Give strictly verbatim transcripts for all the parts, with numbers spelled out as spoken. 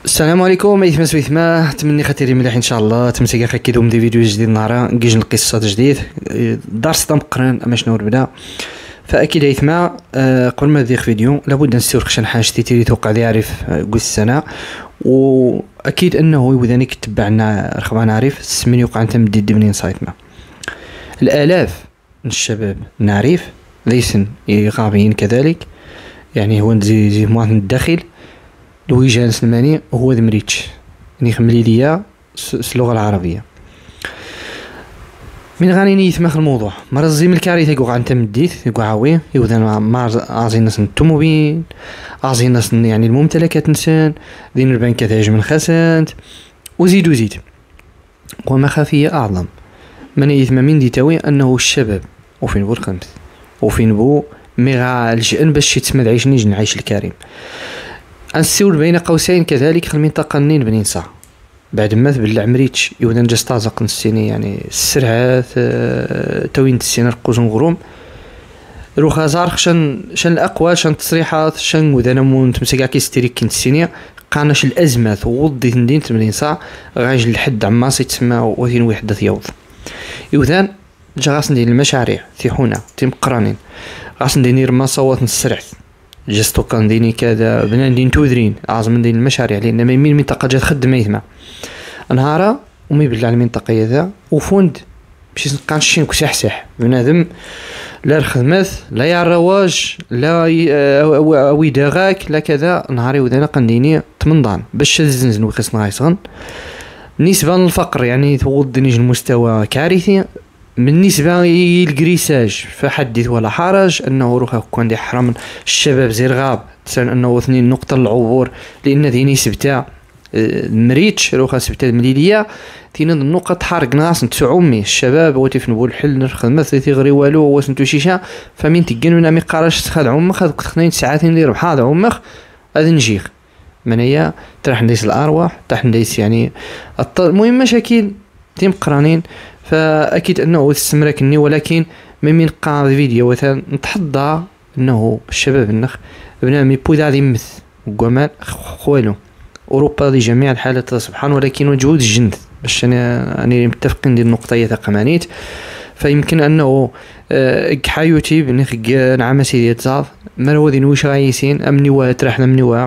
السلام عليكم ايثما سويثما تمني خاطري مليح ان شاء الله تمسكي خاكيدوم دي فيديو جديد نهار نجيج القصه جديد دارس تم قران اما شنو نبدا. فاكيد ايثما أه قبل ما ندير فيديو لابد نستورق شن حاجه تيتي توقع لي عارف قول السنه، واكيد انه يوذانيك تبعنا رخبان عارف سمين يوقع انت مدي منين صايتنا الالاف من الشباب نعرف ليسن غابين كذلك، يعني هو زي زي مواطن الداخل لو جالس الماني هو ذمريتش يعني خملي ليا اللغه العربيه من غاني نيت ماخ الموضوع مرة زي من الكارثه يقول انت مديت يقول عاوي يوذن ما ازي الناس التوموبيل ازي الناس يعني الممتلكات نسان دين البنك تاج من خسنت وزيد وزيد. وما خافيه اعظم من يثم من ديتاوي انه الشباب وفين بو الخمس وفين بو ميغا الجئن باش يتسمى عيش نيجي نعيش الكريم. السول بين قوسين كذلك في المنطقة النين بنين ساعة بعد ما تبلع مريتش يودن جستازق نسيني يعني السرعات توين تسينا القوزن غروم روخا زارخ شن شن الأقوال شن تصريحات شن وذانا مون تمسكا كيستريك كنت سينيا قاناش الأزمات ووضي تندين تمنين ساعة غايج الحد عماس يتسمى وثين وحدة يوض يوذان جا غاس ندير المشاريع تيحونا تيم قرانين غاس ندير ما صوت نسرعت جستو كان ديني كذا بنا ندين تودرين اعظم من دين المشاريع لان ما يمين منطقه جات خدمه يثما نهارا ومي بالله المنطقه ذا وفوند باش نقانشين كسحسح بنادم لا الخدمات لا يا الرواج لا ويداغاك لا كذا نهاري وذانا قنديني تمنضان باش زنزن وخصنا غايصغن نسبه للفقر يعني توض نيج المستوى كارثي. بالنسبة للجريساج فحدث ولا حرج أنه روح كون دي حرم الشباب زي الغاب تسان أنه اثنين نقطة العبور لأن ذيني سبتا مريتش روح سبتا مليلية ثين النقط حرق ناس نتسعومي الشباب وتفنبو الحل نخدمة ثيثي غري والو وسنتو شيشا فمين تجن من أمي قارش تخاد عمخ خذ خنين ساعات ندير بحال عمخ هذا نجيخ من هي ترح نديس الأرواح ترح نديس يعني المهم مشاكل تيم قرانين. فأكيد أنه استمركني ولكن من قاع فيديو مثلا نتحضى أنه الشباب النخ بنامي بوذا ذي مث وقمال خوالو أوروبا دي جميع الحالات سبحان ولكن وجود الجند باش أنا أنا متفقين دي النقطة تقمانيت. فيمكن أنه حيوتي بنخ نعم سيدي تزاف مروذي نوش غايسين أمني وترحنا مني وا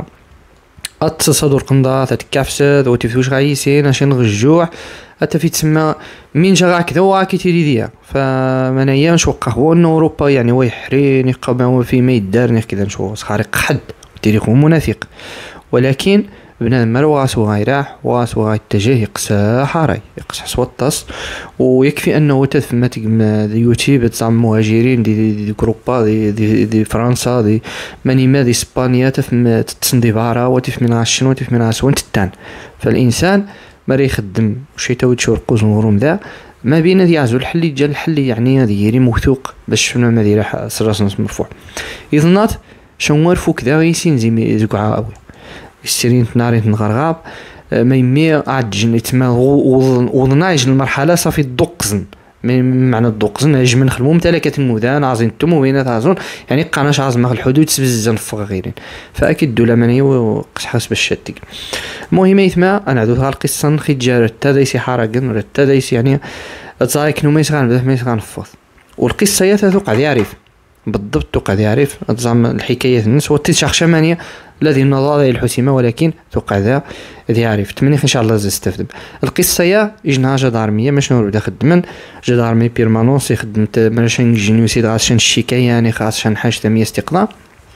التصدر قنضات تكافسد وتفوش غايسين عشان الجوع حتى في تسمى مين جا كذا واكي تيريديا. فمن ايام شو قهوه انه اوروبا يعني ويحرين يقبعوا في ما يدار كذا نشوف خارق حد تاريخ منافق ولكن بنادم مرواس وغيراح واس وغيتجه يقسى حاري يقسى سوطاس ويكفي انه تفهم يوتيوب تاع مهاجرين دي, دي, دي اوروبا دي, دي, دي فرنسا دي ماني ما دي اسبانيا تفهم تتصندي بارا وتفهم من شنو تفهم من وين تتان. فالانسان مري يخدم شي تو تشور قوز نورم ذا ما بين ذي عزو الحل جا الحل يعني هذه يري موثوق باش شنو ما دي راح سراس نص مرفوع يظنات شنوار فوق ذا يسين زي زقعا قوي السيرين ناري نغرغاب ما يمي عاد جن يتما وضنايج المرحله صافي الدقزن من معنى الدقزن اج من خل ممتلكات المدان عازين التموينات عازون يعني قناش عازم الحدود بزاف فغيرين. فاكيد الدوله مني وقش حسب الشتك المهم يثما انا عدوها القصه نخي جار تدايسي حرقن تدايسي يعني تصايك نو ما يسغان بزاف ما يسغان فوث والقصه هي توقع يعرف بالضبط توقع يعرف تزعم الحكايات الناس وتشخ شمانيه الذي النظريه الحسيمه ولكن توقع ذا ذي يعرف تمني ان شاء الله زستفدم. القصه هي اجنها جدارميه مش نور بدا خدمن جدارمي بيرمانونس خدمت ماشين جينيوسيد عشان الشيكايه يعني خاص عشان حاجه تميه استقلال.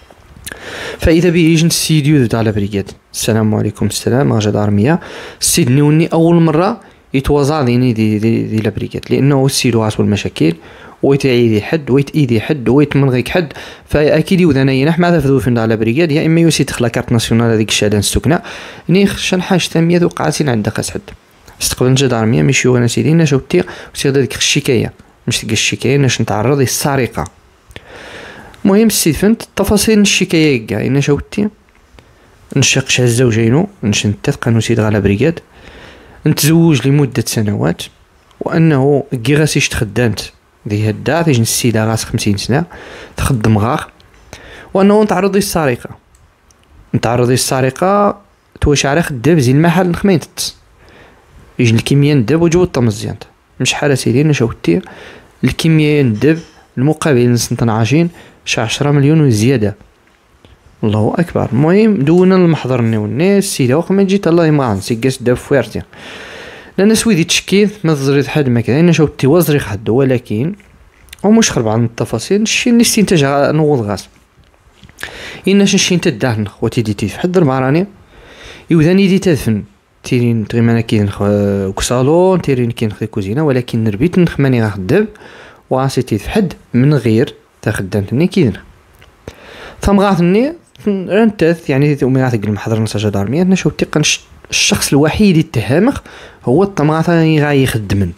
فاذا بي يجن السيديو تاع البريغاد السلام عليكم السلام جدارميه سيدنيوني اول مره يتوازع ديني دي دي, دي البريغاد لانه السيدو عصو المشاكل ويتعيدي حد ويتايدي حد ويتمنغيك حد. فاكيد يوذانا ينح ماذا فذو فين على بريغاد يا اما يوسي تخلا كارت ناسيونال هذيك الشهاده نستكنا نيخ شن حاجه ثانيه ذو قاسين عندك قاس حد استقبل الجدارميه ماشي وانا سيدي نشاو تي وسي هذيك الشكايه مش تلقى الشكايه ناش نتعرض للسرقه. المهم السيد فهمت تفاصيل الشكايه كاع نشاو تي نشقش الزوجين نش نتفق انه سيد على بريغاد نتزوج لمده سنوات وانه كيغاسيش تخدمت ذي هدا تيجي السيدة غاس خمسين سنة تخدم غاخ وأنه نتعرض للسرقة نتعرض للسرقة تواشع على خداب زي المحل نخمين تت يجي الكمية ندب وجود مزيان مش حالة سيدي نشوتي الكمية ندب المقابل نسنتن عشرين شا عشرة مليون وزيادة. الله اكبر. المهم دونا المحضر نيو الناس سيدا واخا ما جيت الله ما نسي قاس داب فويرتي لان سويدي تشكيت ما زريت حد ما كذا انا شوتي وزري خد ولكن ومش خرب عن التفاصيل الشيء اللي استنتاج نوض غاز إن شي انت الدهن خواتي ديتي في حد المعراني يوذاني دي تدفن تيرين تغيمانا كي كصالون تيرين كي نخدي كوزينه ولكن نربيت نخماني غاخدب واسيتي في حد من غير تخدمتني كيدن ثم غاثني رنتث يعني تقومي غاثق المحضر نساجة دارمية نشوف تقن الشخص الوحيد التهامخ هو الطمغاثة غاي يخدمن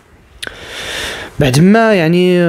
بعد ما يعني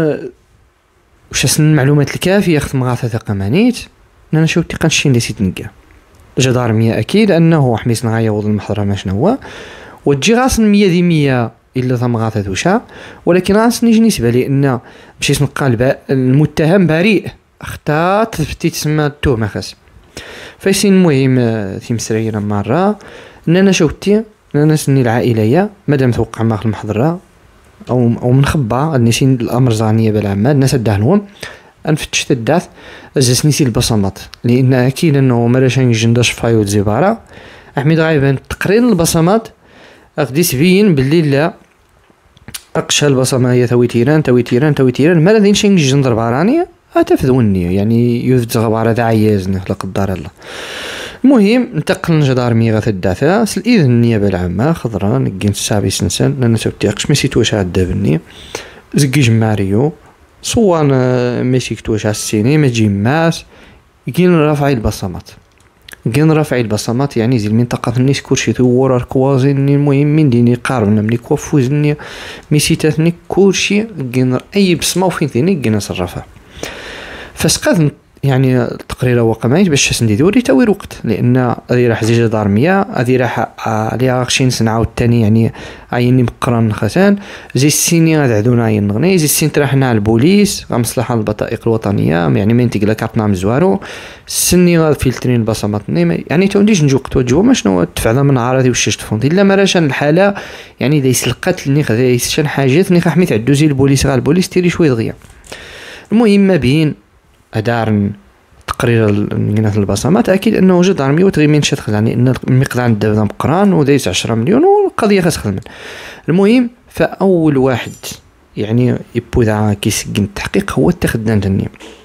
وش اسم المعلومات الكافية ياخذ مغاثة ثقمانيت انا نشوف تقن شي نسيت نلقى جدارمية اكيد انه حميس نغاية وضل المحضر ما شنو هو وتجي غاصن مية ذي مية الا ثم غاثة وشا ولكن غاصن يجي نسبة لان مشي اسم قال المتهم بريء اختات تثبتي تسمى التهمة خاص فيسين المهم في مسرينا مرة ان انا شوفتي انا سني العائلية مادام توقع ماخذ المحضرة او او منخبى نسين الامر زانية بالعمال الناس دهنهم انفتش تداث ازاس نسي البصمات لان اكيد انه مرشان يجندش فايوت زبارة احمد غايبان تقرير البصمات اغدي سبين باللي لا اقشى البصمة هي توي تيران توي تيران توي تيران ما لذين شين جندر بارانية اتفذوني يعني يوجد غبارة داعيازني لا قدر الله. المهم انتقل نجدار ميغا الداثة سالإذن النيابة العامة خضرا نقين السابي سنسان لأنا سوتيقش ميسي توش عدا بني زقي جماريو صوان ميسي توش عالسيني ما جي ماس يقين رافعي البصمات يقين رافعي البصمات يعني زي المنطقة النيس كورشي ثورة الكوازيني المهم من ديني قاربنا ملي كوفوزني ميسي تاثني كورشي يقين أي بصمة وفين ثيني يقين صرفها فسقط يعني تقريرا وقمايت باش سنديدو وري تاوي وقت لان هذه راح زيجه دارميه هذه راح عليها غشين سنعاود الثاني يعني عيني مقرن خسان زي السيني غادعدونا عين نغني زي السين ترحنا على البوليس غمصلحه البطائق الوطنيه يعني من تقلا كارتنا مزوارو السني فلترين البصمات يعني تو نديش نجو وقت وجو شنو تدفع من عارضي وش تفون الا ما راشن الحاله يعني دايس القتل ني خذا يسشن حاجات ني حميت عدو زي البوليس غا البوليس تيري شويه دغيا. المهم ما بين أدار تقرير الجنات البصمات أكيد أنه جد عرمي وتغيمين شدخل يعني أن المقدار عند ذا مقران ودايس عشرة مليون والقضية خسخل من. المهم فأول واحد يعني يبوذا كيسجن التحقيق هو التخدان تنية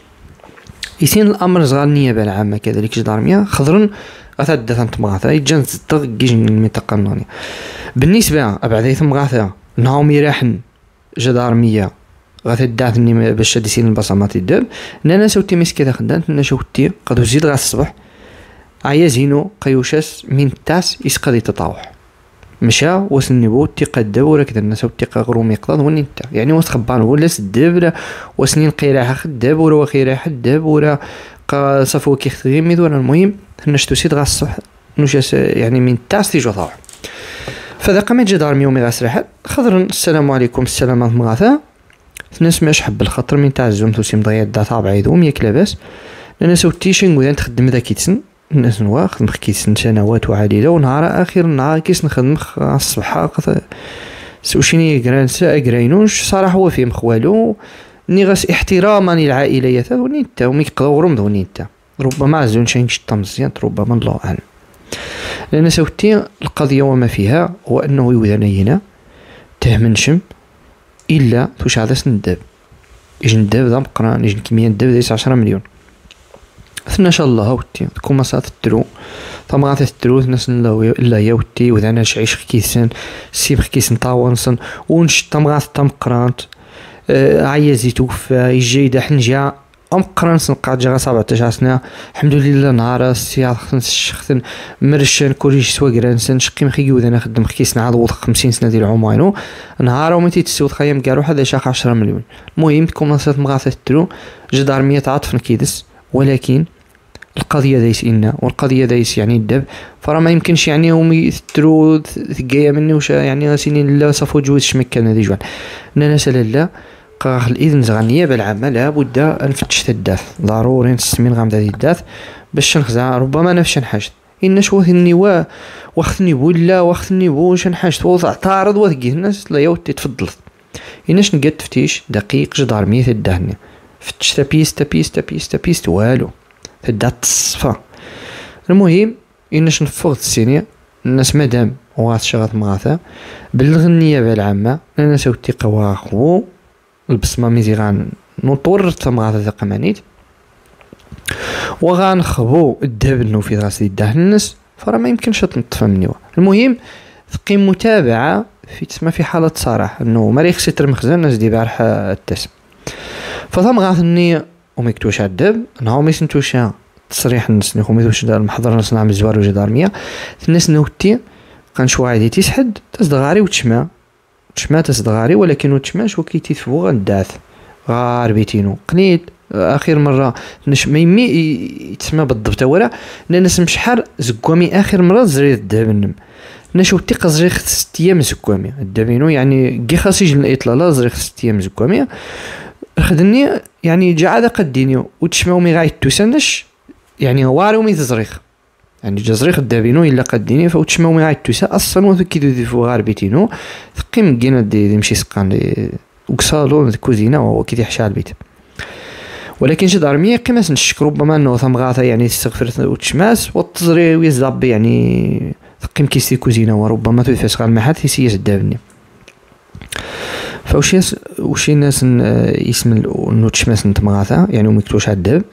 يسين الأمر صغار النيابة العامة كذلك جد عرمية خضرن أثاد ثانت مغاثة يتجنس الطغ جيجن المنطقة النونية بالنسبة أبعد ثم مغاثة نهاهم يراحن جد عرمية غاثي داثني باش ديسين البصمات الدب انا سوتي مسكي خدامت انا شوفتي قد زيد غا الصبح عيا زينو قيوشاس من تاس يسقدي تطاوح مشى وسني بو تيقد ولا كذا الناس سوتي غروم يقضى وني انت يعني واش خبان ولا سدب وسنين قيراها خداب ولا خيرا حداب ولا صفو كي خدمي ولا المهم نشتو سيد غا الصبح نوش يعني من تاس تيجو طاوح فذا قامت جدار يومي غا سرحت خضر السلام عليكم السلامات مغاثه الناس ماش حب الخطر من تاع الزوم توسيم ضيع دا طابع يدوم ياك لاباس لان سوتي شنو وين تخدم ذا كيتسن الناس نواخ نخ كيتسن سنوات وعديده ونهار اخر نهار كيس نخدم الصباح سوشيني كرانسا كراينوش صراحه هو فيه مخوالو ني غاس احتراما للعائليه ثوني انت ومي يقدروا غرم ذوني انت ربما زون شي نشط مزيان ربما الله اعلم لان سوتي القضيه وما فيها هو انه يوذنينا تهمنشم إلا توش هذا سندب يجي ندب ذا مقران يجي كمية ندب دايس عشرة مليون ثنا شاء الله هاوتي تكون مسات الترو ثم غاث الترو ناس إلا ياوتي وذا أنا شعيش خكيسن سيب خكيسن طاونسن ونش تم غاث تم قرانت آه عيازي توفى يجي دا حنجا أم قرانس نقعد جا سبعة عشر سنة الحمد لله نهار السياط خنس شخصن مرشان كوريش سوا جرانسن شقيم خيجو ذا نخدم خكيس نعاد وضع خمسين سنة ديال عمرينو نهار ومتي تسوت خيام قالوا هذا شاخ عشرة مليون. المهم تكون نصات مغاثة الترو جدار مية عاطف نكيدس ولكن القضية دايس إنا والقضية دايس يعني الدب فرا ما يمكنش يعني هم يثرو ثقايا مني وش يعني سنين لا صفو جوز شمكان هذي جوان نانا سلا لا قاخ الإذن زغ النيابة العامة لابد أن نفتش الداث ضروري نستمين غام ذي الداث باش نخزع ربما نفش حاجة إن شوث النوا وقتني ولا وقتني وش نحاجت وضع تعرض وثقي الناس لا يوتي تفضلت إناش نقد تفتيش دقيق جدار مية الدهنية فتش تبيس تبيس تبيس تبيس والو تدا تصفى. المهم إناش نفوض السينية الناس مادام وغاث شغات مغاثة بلغ النيابة العامة لأن سوتي قواخو البصمة ميزي غان نطور تمغاثة قمانيت وغنخبو الذهب النوفي غاسي يدهن الناس فرا ما يمكنش تنطفى منيوا. المهم تقيم متابعة في تسمى في حالة صراحة انه ما ريخسي ترمخزن الناس دي بارح التسم فثم غاثني وميكتوش على الدب نهاو ميسنتوش تصريح الناس نخو ميتوش دار المحضر الناس نعمل الزوار وجدار مية الناس نوتي كنشوا عادي تيسحد تصدغاري وتشما تشما تصدغاري ولكن وتشماش وكيتي ثبو غنداث غار بيتينو قنيت اخر مره نش ما يمي يتسمى بالضبط ورا لان مشحال زكوامي اخر مره زريت الذهب النم نشوف تيق زريخ ست ايام زكوامي الدابينو يعني كي خاص يجي الاطلاله زريخ ست ايام زكوامي خدني يعني جا عاد قديني وتشماو مي غايت توسنش يعني وارو مي تزريخ يعني جزريخ الدابينو الا قديني فوتشماو مي غايت توسا اصلا وكيدو ديفو غار بيتينو ثقيم كينا دي, دي مشي سقان وكسالون الكوزينه وهو كي يحشى البيت ولكن شي دارميه كما نشك ربما انه ثم غاثه يعني تستغفر وتشماس والتزري ويزاب يعني ثقيم كيسي كوزينه وربما تفاس غال محات يسيس الدابني فوشي وشي ناس اسم انه تشماس نتمغاثه يعني ومكتوش على الداب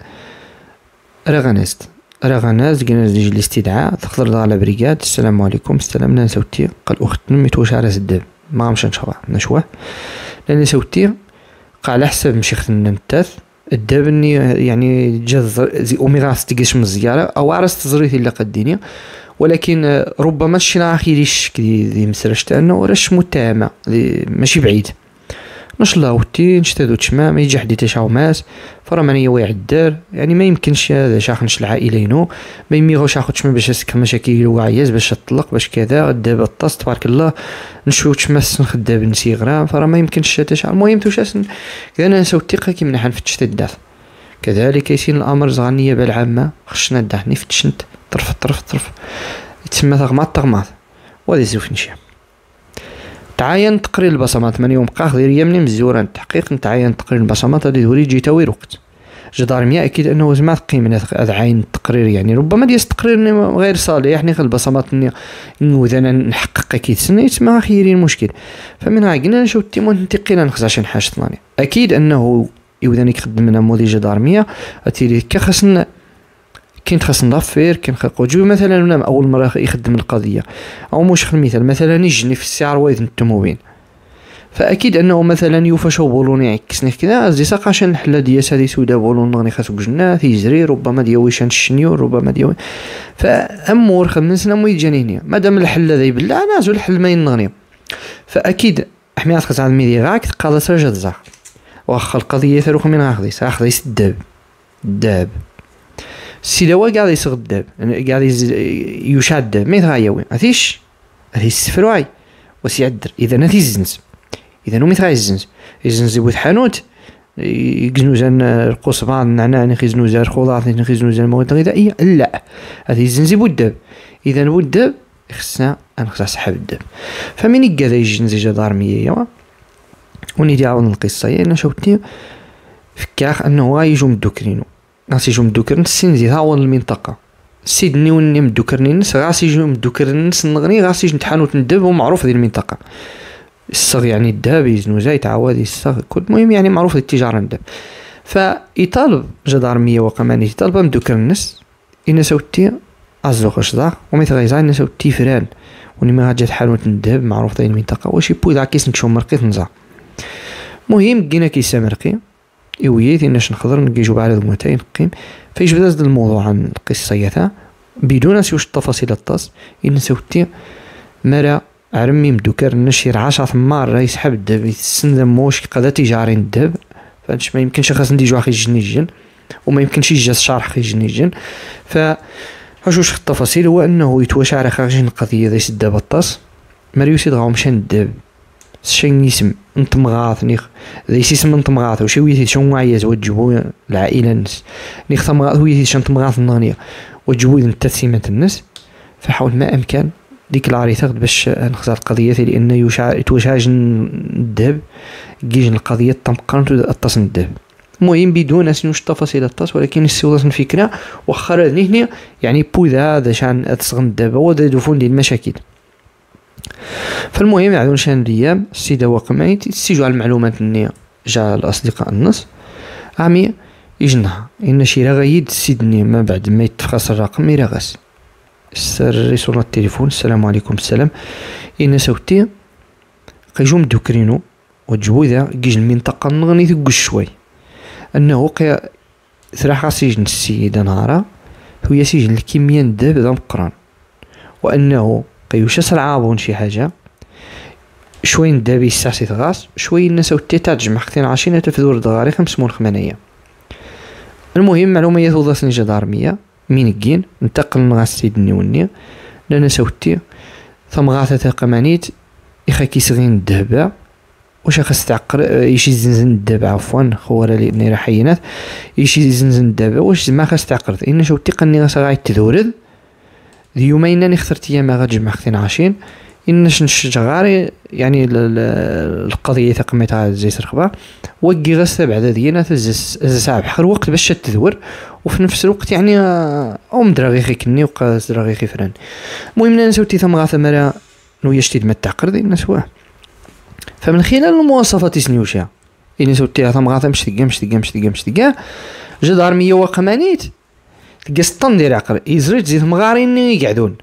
رغنست رغناز قلنا ديجي الاستدعاء تخضر على بريغاد السلام عليكم استلمنا سوتي قال اخت ميتوش على الداب ما غامش نشوا نشوه لان سوتي قال على حسب مشي ختنا نتاث الدابني يعني جاز زي اوميغا ستيكيش من الزياره او عرس تزريتي اللي قديني ولكن ربما شي راخي ريش كي دي مسرش تاعنا وراش متهمه ماشي بعيد ماش الله وتي نشتادو تشمام يجي حدي تشاو ماس فرا مانيا واعي الدار يعني ما يمكنش هذا شاخنش العائلينو ما يميغوش اخو تشمام باش يسكن مشاكل وعياز باش تطلق باش كذا دابا الطاس تبارك الله نشوف تشمس نخدا بنسي غرام فرا ما يمكنش تشاو المهم توشاس كذا نساو الثقه كي من حنفتش تداف كذلك يسين الامر زغنيه بالعامه خشنا الدحني فتشنت طرف طرف طرف تسمى تغماط تغماط وهذا يزوف نشي تعاين تقرير البصمات من يوم قاخ ديال يمني مزورا التحقيق نتعاين تقرير البصمات هذه دوري جي تاوي وقت جدارميا اكيد انه زعما قيمه هذا عين التقرير يعني ربما ديال التقرير غير صالح يعني البصمات نوذ انا نحقق اكيد سنه يسمى خيرين مشكل فمن ها قلنا نشوف التيمون ننتقل نخزع شي حاجه ثانيه اكيد انه يوذاني يخدم من موديل جدارميا اتيلي كخصنا كاين خاص نضفر كاين خلقو جو مثلا اول مره يخدم القضيه او مش المثال مثلا يجني في السعر وايد التموين فاكيد انه مثلا يوفاش بولوني يعكسني كذا زي ساقاش الحله ديال هذه سودا بولون غني خاصو جنات يجري ربما ديال ويشان الشنيور ربما ديال فامور خمسنا مو يجانيني مادام الحله ذي بالله نازل الحل ما ينغني فاكيد حميات خاص على الميدي غاك قاضي سرجه الزاق واخا القضيه ثروخ من غاخدي ساخدي الداب الداب السيداوا قاعد يصغ الداب قاعد يوشع الداب ما يتغايوي هاتيش هاتي السفروعي وسيعدر اذا ناتي الزنز اذا نو ميتغاي الزنز الزنز يبوث حانوت يجنوزان القصبان النعناع نخزنوزان الخضار نخزنوزان المواد الغذائيه لا هاتي الزنز يبو الداب اذا نبو الداب خصنا نخصها سحب الداب فمن يقاد يجنز جدار مية ونيدي عاون القصه يعني شوتني فكاخ انه غايجو مدوكرينو غاسي يجو مدوكرن السين زي هاون المنطقه سيدني وني مدوكرني الناس غاسي يجو مدوكرن الناس نغني غاسي يجي نتحانو تندب ومعروف ديال المنطقه الصغ يعني الذهب يزنو زي تعاود الصغ كل المهم يعني معروف التجاره الذهب فيطالب جدارميه وقماني يطالب مدوكرن الناس ان سوتي ازوخش ذا ومثل غيزان الناس سوتي فران وني ما جات حانوت الذهب معروف ديال المنطقه واش يبو ذا كيس نشوف مرقيت نزا المهم كينا كيسا مرقي إويت إنش نقدر نجيجو على ذمتين قيم فيش بدأت الموضوع عن القصة بدون نسيوش التفاصيل الطاس إن سوتي مرا عرمي مدوكر نشير عشرة ثمار يسحب الدب يسن ذموش قدا تجارين الدب فانش ما يمكنش خاص نديجو أخي جنيجن وما يمكنش يجاز شرح أخي جنيجن ف هشوش التفاصيل هو أنه يتواشى على خارجين القضية ذي الدب الطاس مريوسي دغاو مشان الدب شين يسم انت مغاث نيخ ذي يسم انت مغاث وشي ويثي شون عايز وجبوا العائله الناس نيخ مغاث ويثي شنت مغاث النانيه وجبوا التسيمه الناس فحاول ما امكن ديكلاري ثغد باش نخزر القضيه لان يشع توشاج الذهب كيجن القضيه تمقرن اتصل الذهب. المهم بدون اسنوش تفاصيل التص ولكن السوضة الفكره وخر هنا يعني بوذا هذا شان اتسغن الذهب هو دفون ديال المشاكل. فالمهم عادون شان الايام السيده وقميت يستيجوا على المعلومات اني جا الاصدقاء النص عمي يجنها ان شي راه غيد سيدني ما بعد ما يتفخص الرقم يراغس السر رسول التليفون السلام عليكم السلام ان سوتي قيجوم دوكرينو وجوذا كيج المنطقه نغني تقش شوي انه قي ثراح سجن السيده نهارا هو سجن الكميه الذهب ذا مقران وانه قيوش العابون شي حاجه شوي الذهب يستعسي غاس شوي الناس وتي تجمع خثين عشرين تفذور دغاري خمس مول خمانيه. المهم معلومه توضسني جدارميه من كين انتقل نغاس سيدني وني لنا سوتي ثم غاثة قمانيت يخا كيسغين الذهب واش خاص تعقر يشي زنزن الذهب عفوا خوره لي راه حينات يشي زنزن الذهب واش ما خاص تعقر ان شوتي قني غاس غاي تذورد اليومين اني خسرت ايام غتجمع خثين عشرين ان نشجغاري يعني القضيه تقميت على زي سرخبه وكي غاس بعد دينا تزس ساعه بحر وقت باش تدور وفي نفس الوقت يعني ام دراغي كني وقاس دراغي فران. المهم انا سوتي ثم غاثه مرا نويا شتي ما تعقرد الناس واه فمن خلال المواصفات سنيوشا اني سوتي ثم غاثه مش تلقى مش تلقى مش تلقى مش تلقى جدار مية وقمانيت تلقى سطن ديال عقر يزريت زيت مغارين يقعدون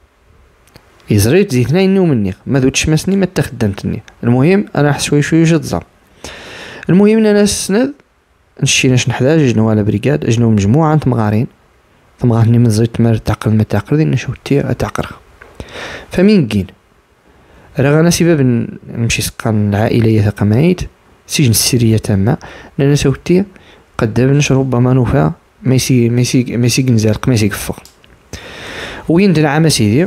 يزريت زيت اثنين مني ما ذوتش مسني ما تخدمتني. المهم انا حس شوي شوي جد زام. المهم ان انا السند نشيناش نحتاج جنو على بريكاد جنو مجموعه مغارين ثم غاني من زيت مر تعقل ما تعقل دي نشوتي تعقر فمين كين راه انا سبب نمشي سقان العائليه ثقمايت سجن السريه تامه لان سوتي قد نشرب ربما نوفا ميسي ميسي ميسي كنزارق ميسي كفق وين دلعام سيدي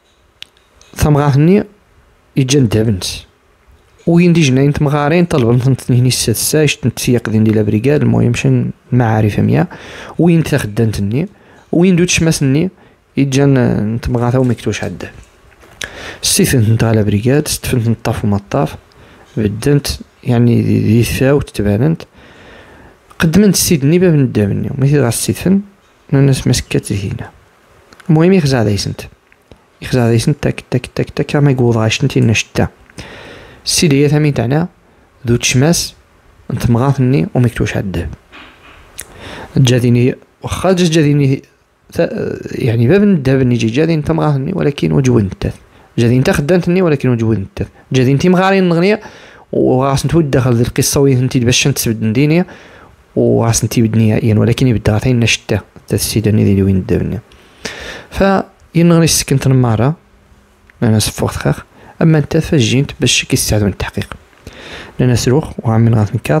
ثم غاثني يجند بنس وين دي جناين تمغارين طلبوا نتنهني السادسة اش تنتسيق دين ديال بريكاد المهم شن معارف ميا وين تخدمتني وين دوتش مسني يجان نتمغاثا ومكتوش عده استفنت نتا على بريكاد استفنت نطاف وما طاف بدنت يعني دي ثاو تتباننت قدمت سيدني باب ندامني ومثل غا السيفن الناس مسكات هنا. المهم يخزع دايسنت يخزع دايسنت تاك تاك تاك تاك ما يقوض غاشتنتي نشتا السيدية ثامين تاعنا ذو تشماس انت مغاثني ومكتوش عده جاديني وخا جاديني يعني باب الذهب نيجي جادي انت مغاثني ولكن وجود التاث جادي انت خدمتني ولكن وجود التاث جادي انت مغارين نغنيه وغاس نتود دخل ذي القصه وين انت باش نتسبد ندينيا وغاس انت بدنيائيا ولكن يبدا غاثين نشتا السيده اللي وين الدبنيا ف ينغني سكنت الماره انا سفوخ خاخ اما انت فجينت باش كيستعدوا التحقيق لنا سروخ وغام من غاث نكاض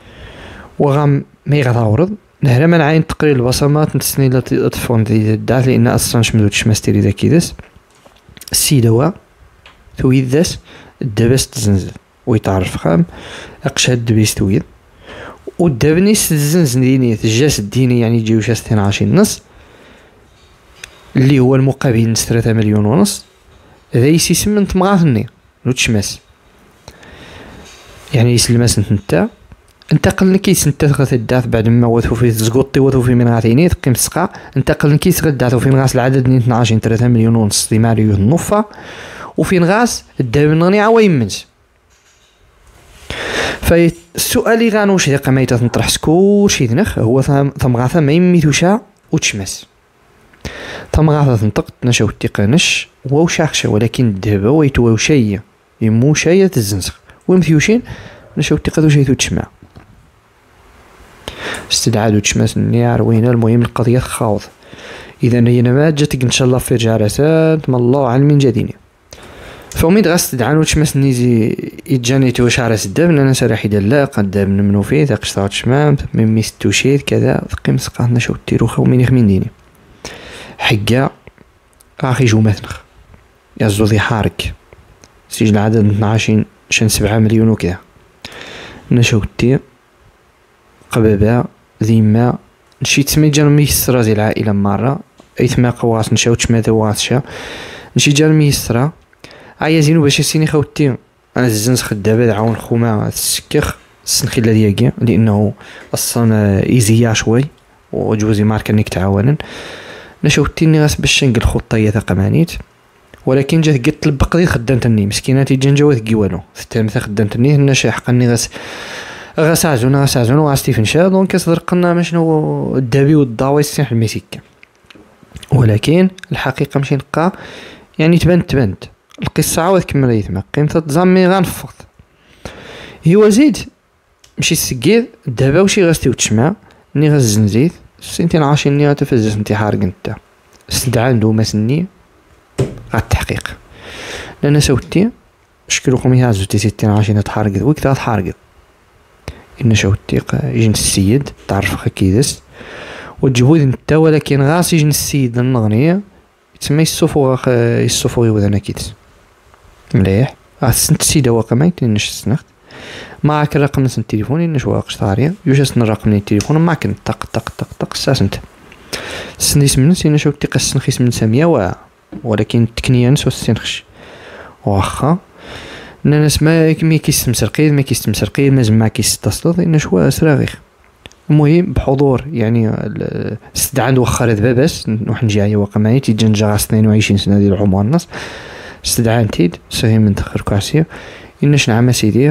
وغام ما يغاورض نهرا من عين تقرير البصمات نتسني لا تطفون دي الدعات لان اصلا شمدوتش ماستيري ذا كيدس السيدوا تويد ذاس الدبس تزنزل ويتعرف خام اقش هاد الدبيس تويد والدبنيس تزنزل دينية الجاس الديني يعني يجيو شاس اثنين عشر نص اللي هو المقابل نص ثلاثة مليون ونص هذا يسمى انت مغاثني نوتشماس يعني يسلماس انت انتقل كيس انت تغث الداث بعد ما وثو في زقوطي وثو في من غاثيني تقيم تسقى انتقل كيس غداث وفي غاس العدد اثنا عشر ثلاثة مليون ونص دي ماريو النوفا وفين غاس الداب نغني عوايم منز. فالسؤال اللي غانوش ذا قميته نطرح سكوشي ذنخ هو ثم غاثا ما يميتوشا وتشمس ثم غاثا تنطق نشاو التقانش ووشاخشا ولكن الذهب ويتو وشيء يمو شيء تزنسخ ومثيوشين نشاو التقادو شيء تشمع استدعادو تشماس النيار وين المهم القضية خاوض اذا هي ما جاتك ان شاء الله في جارسات ما الله علم من جديني فوميد غاس تدعانو تشماس نيزي يتجاني توشارس الدب انا سراحي دلا قد منو فيه ذاك شطات شمام من ميستو شيد كذا ثقيم سقات نشاو التيروخه ومين يخمين ديني حقا اخي جو مثنخ يا زوضي حارك سجن العدد اثنا عشر شن سبعة مليون وكذا نشوتي قبابا ذيما نشيت سمي جانو ميسرا زي العائلة مرة ايثما قواس نشاو تشماذا واسشا نشي جار ميسرا عيا زينو باش يسيني خوتي انا الزنس خدابا عاون خوما السكخ السنخي الذي يجي لانه اصلا ايزيا شوي وجوزي ماركه انك تعاونن نشوتيني غاس باش نقل خطيه ثقمانيت ولكن جات قلت البقدي خدامتني مسكيناتي جنجوات كي والو الثالثه خدامتني هنا شي حقني غاس غاس عزونا غاس عزونا وغاستي فنشا دونك صدرقنا ما شنو الدابي والضاوي السيح الميسيكا ولكن الحقيقه ماشي نلقى يعني تبان تبانت القصه عاود كمل يتما قيمه تزامي غنفض هو زيد ماشي السكير دابا وشي غاستي وتشمع ني غاز الزنزيت سنتين عاشين ني تفزز انت حارق انت استدعى عنده مسني غا التحقيق لان سوتي شكلكم يا زوتي ستين عاشين تحارق وقت تحارق ان شوتي يجي السيد تعرف كيدس وتجبود انت ولكن غاس يجي السيد النغنيه يتسمى الصفو الصفو يودنا كيدس مليح غاسنت السيده واقع نش سنخت معك الرقم نس التليفون نش واقش طاريه يوش اسن الرقم من التليفون معك طق طق طق طق ساسنت سنيس من سينا شو تقسن خيس من ساميه و ولكن التكنيه نس وسنخش واخا الناس ما مي كيستمسرقين ما كيستمسرقين مازال ما كيستصلط ان شوا سراغيخ المهم بحضور يعني استدعى عنده وخر دابا باس نروح نجي واقع معايا تيجنجا اثنين وعشرين سنه ديال العمر الناس استدعى انتيد ساهم من دخل كاسيه انش نعم سيدي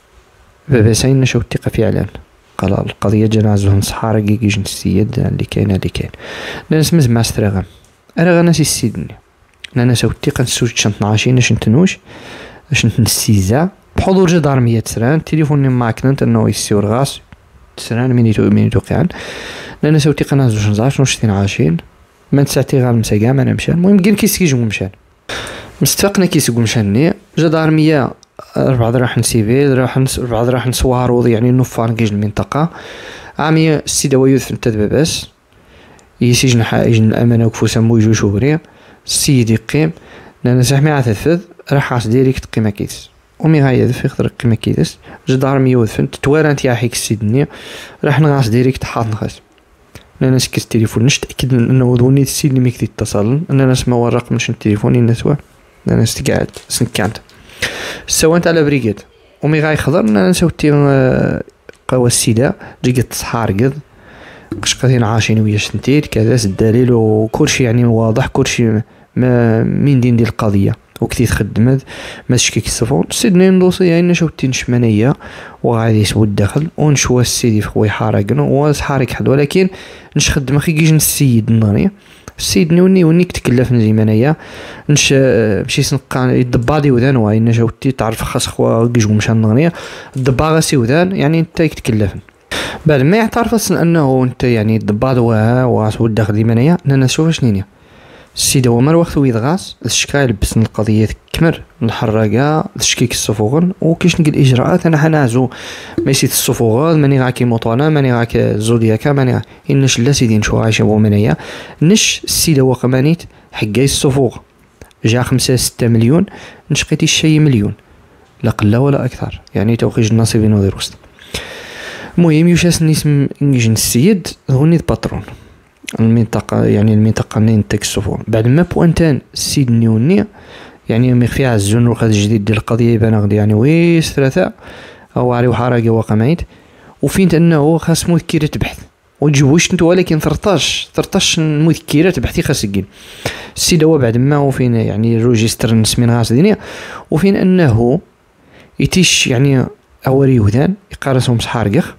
بابا ساين نشو الثقه في اعلان قال القضيه جنازه صحارى كيجي السيد اللي كاين اللي كاين الناس مز ما استراغم انا غنسي السيدني انا سو الثقه نسوج اثناشين اش نتنوش اش نتنسيزا بحضور جدارميه تسران التليفون معك انت انه يسيور غاس تسران مينيتو مينيتو قيان لان سو الثقه نازوش نزاش نوش عشرين ما تسعتي غير مساقا ما نمشي المهم كاين كيسكيجو مشان مستفقنا كيسكو مشاني جدارميه ربعة راح نسيفيل راح نس ربعة راح نسوارو يعني نوفان كيج المنطقه عامي السيده ويوث انت داباس يسجن حاجه الامانه وكفوسا مو يجو شوري السيد يقيم لان سحمي عتفذ راح عاس ديريكت قيمه كيس ومي غايد في خضر قيمه كيس جدار ميوث انت توارنت يا حيك السيدني راح نغاس ديريكت حاط نخاس لان سكت التليفون نش تاكد انه دوني السيد اللي ميك اتصل انا نسمع الرقم نش التليفون النسوه انا استقعد سنكانت سوانت على بريغيد ومي غاي خضر انا نسوتي قوا السيده جيت صحارقد قش قاعدين عاشين ويا شنتيت كذا الدليل وكلشي يعني واضح كلشي ما مين دين ديال القضيه وكتي تخدمت ما تشكيك الصفون سيدني ندوسي يعني شوتي نشمنيه وغادي يسود الدخل ونشوا السيدي خويا حارقنا وصحارق حد ولكن نش خدم اخي كيجي السيد الناري السيد نوني ونيك تكلف نزيمانيا نش مشي سنقان الضباضي وذان وين جاوتي تعرف خاص خوا كيجو مشى النغنيه الضباغه سي وذان يعني انت يتكلفن بعد ما يعترف انه انت يعني الضباض وها واسود داخل ديمانيا انا نشوف شنينيا السيد هو مر وقت ويدغاس الشكاية لبسن القضية كمر الحراقة تشكيك الصفوغن وكيش نقل إجراءات أنا حنازو ميسيت الصفوغن ماني غاكي موطانا ماني غاكي زودياكا ماني إنش لا سيدي نشو عايشة بومنيا نش السيد هو قمانيت حقاي الصفوغ جا خمسة ستة مليون نشقيتي الشي مليون لا قلة ولا أكثر يعني توخيج النصيبين وذي وسط المهم يوشاس نسم نجي السيد هوني الباترون المنطقة يعني المنطقة اللي تكسفون بعد ما بوانتان السيد نيوني يعني مخفي على الزون وخد جديد ديال القضية يبان غادي يعني ويس ثلاثة أو عري وحراقي واقع ميت وفين أنه خاص مذكرة بحث وتجيبوش نتو ولكن ثرطاش ثرطاش مذكرة بحثي خاص يجين السيد هو بعد ما وفين يعني الروجيستر نسمين غاس دينيا وفين أنه يتيش يعني أوري وذان يقارسهم صحارقخ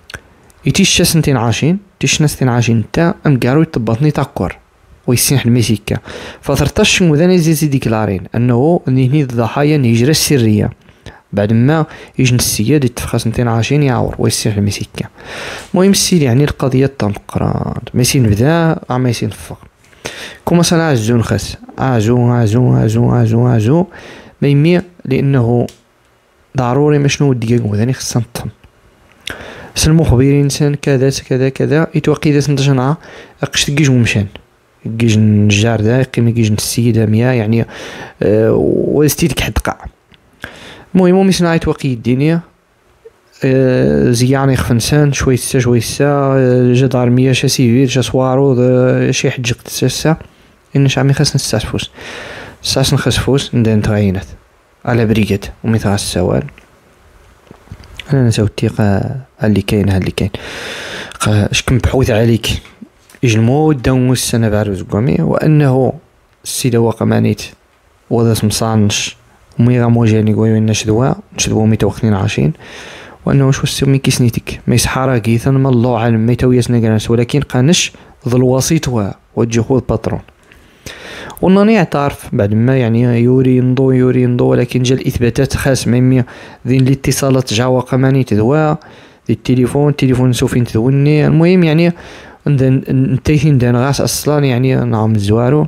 يتيش سنتين عاشين تيش ناس عاشين تا ام قارو يطبطني تاكور ويسيح الميسيكا فثرتش مذان يزيد ديكلارين انه نهني الضحايا الهجرة السرية بعد ما يجن السياد يتفخ سنتين عاشين يعور ويسيح الميسيكا المهم السيد يعني القضية تنقران ميسين بدا عم يسين فوق كما صنع عزون خاس عزو عزو عزو عزو عزو ما يمي لانه ضروري مشنو دقيق مذاني خصنا نطفن سلمو خبيرين انسان كذا كذا كذا يتوقي ذا سنتجنا اقش تجيج مشان يجيج النجار ذا يقيم يجيج السيدة مياه يعني أه وستيدك حد قاع المهم ميسنا يتوقي الدنيا أه زياني خفنسان شوي سا شوي سا جدارمية شا سيفيل شا صوارو شي حجق تساسا إن شعمي خاص نستعفوس ساس نخسفوس ندان تغينات على بريقات ومثال السوال أنا نساو التيقة اللي كاين اللي كاين شكون بحوث عليك يجلمو داو السنة بعروز قومي وأنه السيدة وقمانيت وذا مصانش ومي غامو جاني قوي نشدوا نشدوا ميتا وخنين عاشين وأنه واش وسيو مي كيسنيتك ما يسحارا كيثا ما الله عالم ميتا وياسنا قرانس ولكن قانش ذو الوسيط وجه خذ باترون وناني اعترف بعد ما يعني يوري ينضو يوري ينضو ولكن جا الإثباتات خاص ميمي ذين الاتصالات جا وقماني تدوا ذي التليفون التليفون سوفين تدوني المهم يعني نتيهين دان غاس أصلا يعني نعم الزوارو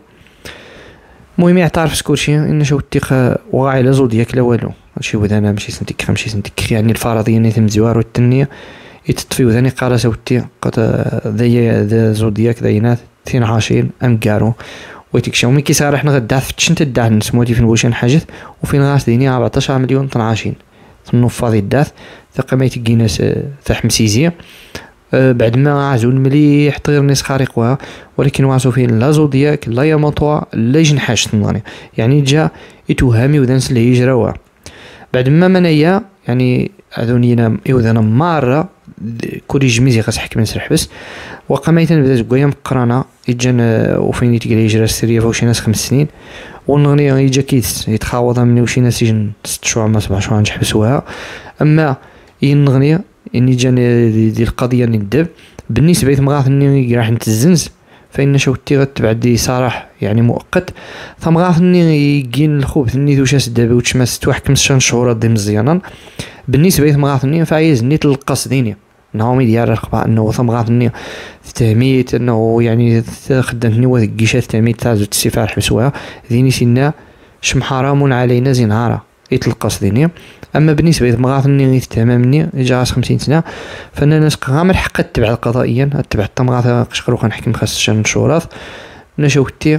المهم يعترف سكورشي إن شو التيق وغاي لازول دياك لا والو هادشي وذانا ماشي سنتك ماشي سنتك يعني الفرضية نيتم زوارو التنية يتطفي وذاني قال سوتي قد ذي ذا زول دياك ذينات اثنين عشرين أم قارو ويتكشاو مي كيسارح نغدا فتشنت الداث نسموتي فين بوشان حاجت وفين غاس ديني أربعطاش مليون طنعاشين تنوفاضي الداث ثقة ما يتقي ناس ثحم سيزية أه بعد ما عزول مليح تغير ناس خارقوها ولكن واسو فين لا زودياك لا يمطوا لا يجنحاش تنظني يعني جا يتوهمي وذنس اللي يجراوها بعد ما منايا يعني اذونينا يوذنا مارة كل جميزي خاص حكم نسرح بس وقميت انا بدات قويا مقرانا يجانا وفين يتقري يجرى السريه فوشي ناس خمس سنين ونغني يجا كيس يتخاوض مني وشي ناس يجن ست شهور ما سبع شهور نحبسوها اما ينغني اني جاني دي القضيه ندب بالنسبه لمغاث اني راح نتزنز فإن شوتي غتبع دي صراح يعني مؤقت ثم غاثني يجين الخوف اني ذو شاس دابا وتشمس توحكم شان شهور دي مزيانا بالنسبه لي غاثني فعايز نيت القصديني نهومي ديال الرقبه انه ثم غاثني تهميت انه يعني خدمتني وذكيشات تهميت تاع زوج السفار حبسوها ذيني سنا شم حرام علينا زنهاره يتلقى صديني اما بالنسبه لي مغاثني تمامني جا خمسين سنه فانا ناس غامر حق تبع القضائيا تبع التمغاث قشقرو كنحكم خاص شان شوراث نشوتي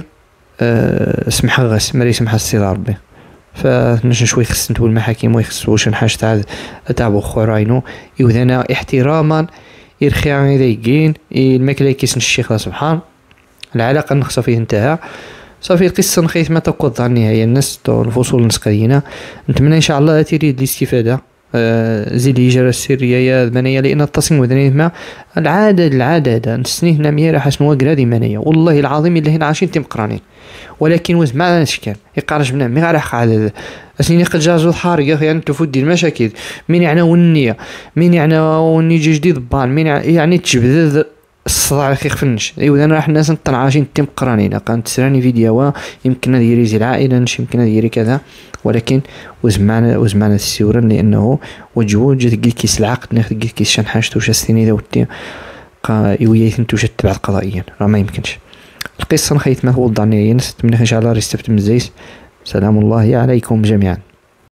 أه سمح غاس مري سمح السي ربي فنش شوي خص نتول المحاكم ويخص واش نحاج تاع تاع بو خوراينو يوذنا احتراما يرخي عن يدين الماكله كيسن الشيخ سبحان العلاقه نخص فيه انتهى صافي القصه نخيت ما تقود عن النهايه الناس الفصول نسقينا نتمنى ان شاء الله تريد الاستفاده آه زي اللي يجرى السريه يا ذمانيه لان التصميم ودني ما العاده العاده هذا نسنيه نميه راح اسمو قرادي منيه والله العظيم اللي هنا عايشين تمقرانين ولكن وز ما نشكل يقارش بنا مي راح هذا اسني قد جازو حارقه يعني تفدي المشاكل مين يعني والنيه مين يعني وني جديد بان مين يعني تجبد الصداع خي خفنش ايوا انا راح الناس نطلعاشين تيم قرانين كانت تسراني فيديو يمكن ديري زي العائله نش يمكن ديري كذا ولكن وزمعنا وزمعنا السيورا لانه وجهو جات كيس العقد ناخذ كيس شان حاجته واش السنين دوتي قا يويا تنتوش تبع قضائيا راه ما يمكنش القصه نخيت ما هو ضعني نس من ان شاء الله ريستفت مزيس سلام الله عليكم جميعا.